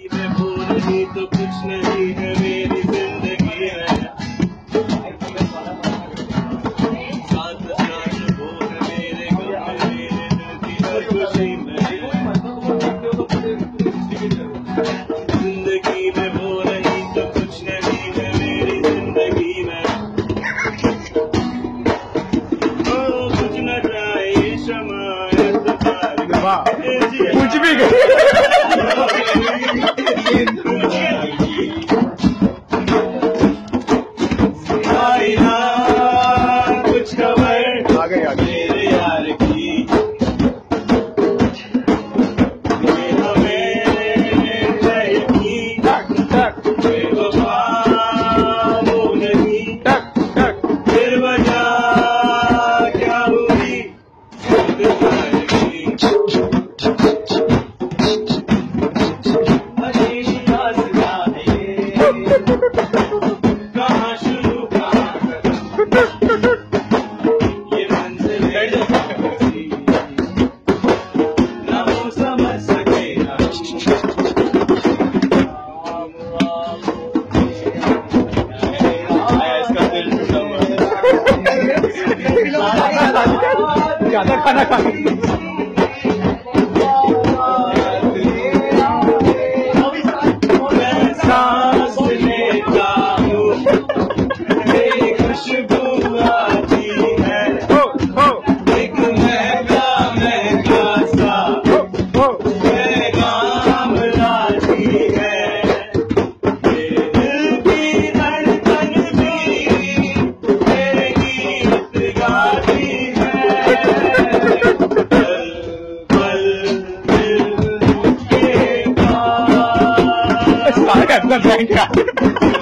में वो नहीं तो कुछ नहीं है मेरी जिंदगी में। साथ साथ वो है मेरे गम में, मेरे दिल की हर खुशी में। जिंदगी में वो नहीं तो कुछ नहीं है मेरी जिंदगी में। ओ कुछ न जाए ये शमायत कुछ भी गई। कुछ खबर आ गई मेरे यार की, हमें वो नहीं फिर वजह क्या हुई कहाँ शुरू कहाँ ये मंजिल ना वो समझ सकेगा। इसका दिल टूटा हुआ ज्यादा खाना खा सांस लेता हूँ मेरी खुशबू आती है, एक महंगा महंगा सा पैगाम लाती है। मेरे दिल की धड़कन भी मेरे गीत गाती है। पल दिल के पास सारा